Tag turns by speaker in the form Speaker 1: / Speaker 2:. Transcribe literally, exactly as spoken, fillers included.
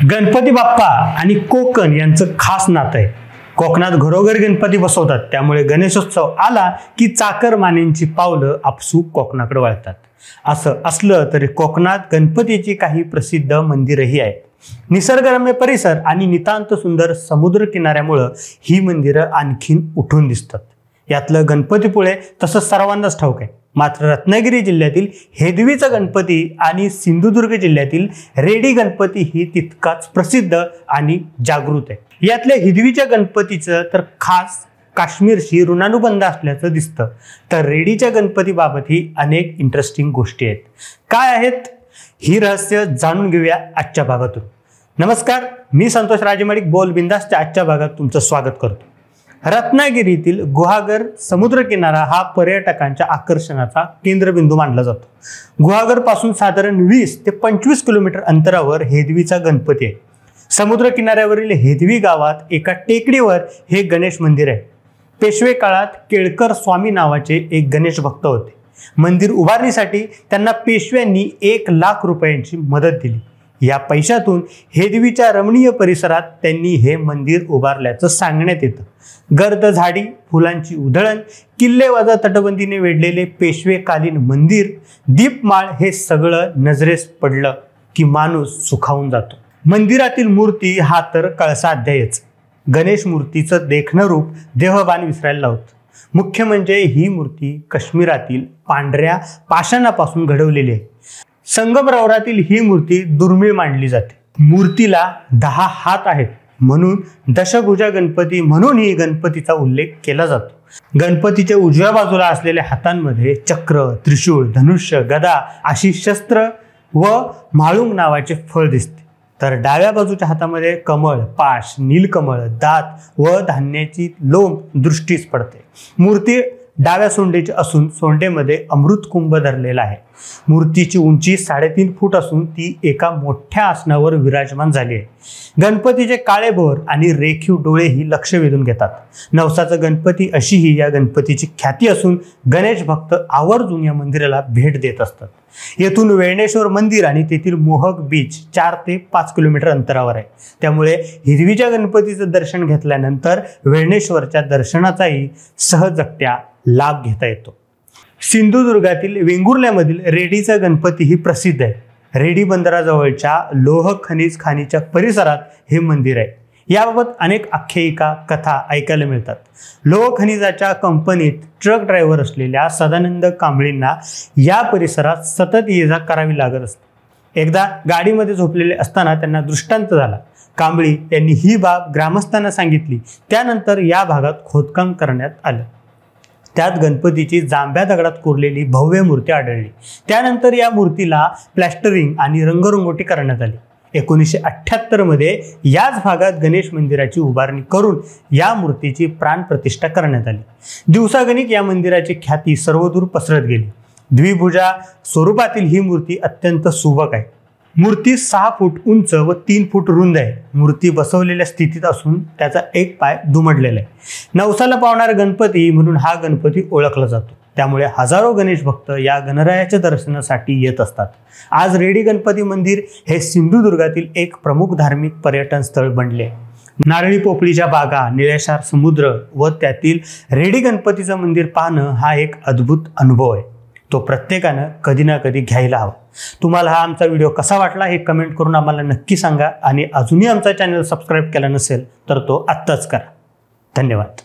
Speaker 1: गणपती बाप्पा आणि कोकण यांचं खास नातं आहे। कोकणात घरोघर गणपती बसवतात, त्यामुळे गणेशोत्सव आला की चाकरमान्यांची पावलं आपसूक कोकणाकडे वळतात। असं असलं तरी कोकणात गणपतीची काही प्रसिद्ध मंदिरही आहेत। निसर्गरम्य परिसर आणि नितांत सुंदर समुद्र किनाऱ्यामुळे ही मंदिरं आणखीन उठून दिसतात। यातलं गणपतीपुळे तसं सर्वांनाच ठाऊक आहे। मात्र रत्नागिरी जिल्ह्यातील हेदवीचा गणपती आणि सिंधुदुर्ग जिल्ह्यातील रेडी गणपती ही तितकाच प्रसिद्ध आणि जागृत आहे। यातल्या हेदवीच्या गणपतीचं तर खास काश्मीरशी ऋणानुबंध असल्याचं दिसतं, तर रेडीच्या गणपतीबाबतही अनेक इंटरेस्टिंग गोष्टी आहेत। काय आहेत ही रहस्य जाणून घेऊया आजच्या भागातून। नमस्कार, मी संतोष राजेमाडिक बोल बिंदासच्या आजच्या भागात तुमचं स्वागत करतो। रत्नागिरीतील गुहागर समुद्र किनारा हा पर्यटकांच्या आकर्षणाचा केंद्रबिंदू मानला जातो। गुहागर पासून साधारण वीस ते पंचवीस किलोमीटर अंतरावर हेदवीचा गणपती आहे। समुद्र किनाऱ्यावरील हेदवी गावात एका टेकडीवर हे गणेश मंदिर आहे। पेशवे काळात केळकर स्वामी नावाचे एक गणेश भक्त होते। मंदिर उभारणीसाठी त्यांना पेशव्यांनी एक लाख रुपयांची मदत दिली। या पैशातून हेदवीच्या रमणीय परिसरात त्यांनी हे मंदिर उभारल्याचं सांगण्यात येतं। गर्द झाडी, फुलांची उधळण, किल्लेवजा तटबंदीने वेढलेले पेशवेकालीन मंदिर, दीपमाळ हे सगळं नजरेस पडलं की माणूस सुखावून जातो। मंदिरातील मूर्ती हा तर कळसाध्यायच। गणेश मूर्तीचं देखणं रूप देहभान विसरायला लावतं। मुख्य म्हणजे ही मूर्ती काश्मीरातील पांढऱ्या पाषाणापासून घडवलेली आहे। संगमरवरातील ही मूर्ती दुर्मिळ मानली जाते। मूर्तीला दहा हात आहेत म्हणून दशभुजा गणपती म्हणून ही गणपतीचा उल्लेख केला जातो। गणपतीच्या उजव्या बाजूला असलेल्या हातांमध्ये चक्र, त्रिशूळ, धनुष्य, गदा अशी शस्त्र व म्हाळुंग नावाचे फळ दिसते, तर डाव्या बाजूच्या हातामध्ये कमळ, पाश, नीलकमळ, दात व धान्याची लोंब दृष्टीस पडते। मूर्ती डाव्या सोंडेची असून सोंडेमध्ये अमृत कुंभ धरलेला आहे। मूर्तीची उंची साडेतीन फूट असून ती एका मोठ्या आसनावर विराजमान झाली आहे। गणपतीचे काळे भोर आणि रेखीव डोळे ही लक्ष वेधून घेतात। नवसाचा गणपती अशी ही या गणपतीची ख्याती असून गणेश भक्त आवर्जून या मंदिराला भेट देत असतात। येथून वेळणेश्वर मंदिर आणि तेथील मोहक बीच चार ते पाच किलोमीटर अंतरावर आहे, त्यामुळे हिरवीच्या गणपतीचं दर्शन घेतल्यानंतर वेळणेश्वरच्या दर्शनाचाही सहजगत्या लाभ घेता येतो। सिंधुदुर्गातील वेंगुर्ल्यामधील रेडीचा गणपती ही प्रसिद्ध आहे। रेडी बंदराजवळच्या लोह खनिज खाणीच्या परिसरात हे मंदिर आहे। याबाबत अनेक आख्यायिका, कथा ऐकायला मिळतात। लोह खनिजाच्या कंपनीत ट्रक ड्रायव्हर असलेल्या सदानंद कांबळींना या परिसरात सतत ये-जा करावी लागत असते। एकदा गाडीमध्ये झोपलेले असताना त्यांना दृष्टांत झाला। कांबळी यांनी ही बाब ग्रामस्थांना सांगितली। त्यानंतर या भागात खोदकाम करण्यात आलं। त्यात गणपतीची जांभ्या दगडात कोरलेली भव्य मूर्ती आढळली। त्यानंतर या मूर्तीला प्लॅस्टरिंग आणि रंगरंगोटी करण्यात आली। एकोणीसशे अठ्ठ्याहत्तर मध्ये याच भागात गणेश मंदिराची उभारणी करून या मूर्तीची प्राणप्रतिष्ठा करण्यात आली। दिवसागणिक या मंदिराची ख्याती सर्वदूर पसरत गेली। द्विभुजा स्वरूपातील ही मूर्ती अत्यंत सुबक आहे। मूर्ती सहा फूट उंच व तीन फूट रुंद आहे। मूर्ती बसवलेल्या स्थितीत असून त्याचा एक पाय दुमडलेला आहे। नवसाला पावणारा गणपती म्हणून हा गणपती ओळखला जातो, त्यामुळे हजारो गणेश भक्त या गणरायाच्या दर्शनासाठी येत असतात। आज रेडी गणपती मंदिर हे सिंधुदुर्गातील एक प्रमुख धार्मिक पर्यटन स्थळ बनले। नारळी पोपळीच्या बागा, निळेशार समुद्र व त्यातील रेडी गणपतीचं मंदिर पाहणं हा एक अद्भुत अनुभव आहे। तो प्रत्येकानं कधी ना कधी घ्यायला हवा। तुम्हाला हा आमचा व्हिडिओ कसा वाटला हे कमेंट करून आम्हाला नक्की सांगा, आणि अजूनही आमचा चॅनल सबस्क्राईब केला नसेल तर तो आत्ताच करा। धन्यवाद।